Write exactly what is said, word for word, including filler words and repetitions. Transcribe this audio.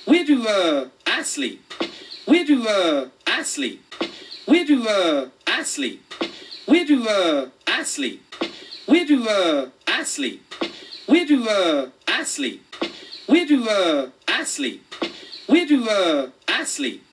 Where do uh, I sleep? Where do uh, I sleep? Where do uh, I sleep? Where do uh, I sleep? Where do uh, I sleep? Where do uh, I sleep? Where do uh, I sleep? Where do uh, I sleep?